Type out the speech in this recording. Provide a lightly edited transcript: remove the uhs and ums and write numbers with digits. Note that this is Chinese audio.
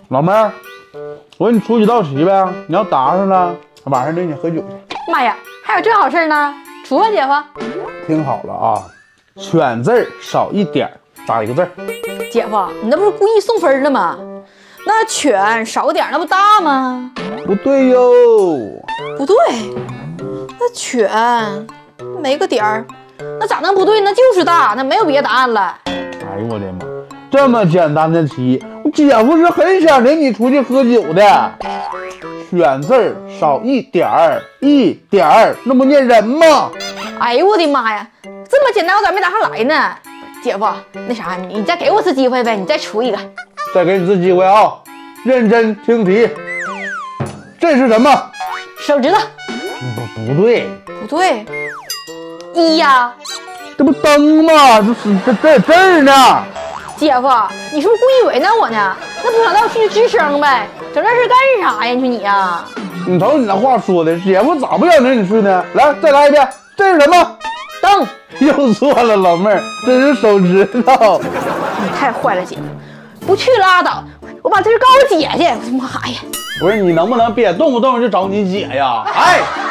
老妹儿，我说你出去道题呗，你要答上了，晚上领你喝酒去。 妈呀，还有这好事呢！出吧，姐夫。 听好了啊，选字儿少一点，打一个字儿。 姐夫，你那不是故意送分的吗？那犬少个点，那不大吗？ 不对哟， 不对，那犬没个点儿，那咋能不对？那就是大，那没有别的答案了。 哎呦我的妈！这么简单的题，我姐夫是很想领你出去喝酒的。选字儿少一点儿，一点儿，那不念人吗？ 哎呦我的妈呀，这么简单，我咋没答上来呢？姐夫，那啥，你再给我次机会呗，你再出一个。 再给你次机会啊，认真听题。这是什么？ 手指头。 不对， 不对，一呀。 这不灯吗？这字儿呢？ 姐夫，你是不是故意为难我呢？那不想带我出去吱声呗？整这事干啥呀？你呀！ 你瞅你那话说的，姐夫咋不想领你去呢？来，再来一遍，这是什么？ 灯。 又错了，老妹儿，这是手指头。 你太坏了，姐夫！不去拉倒，我把这事告我姐去。我的妈呀！ 不是你能不能别动不动就找你姐呀？哎。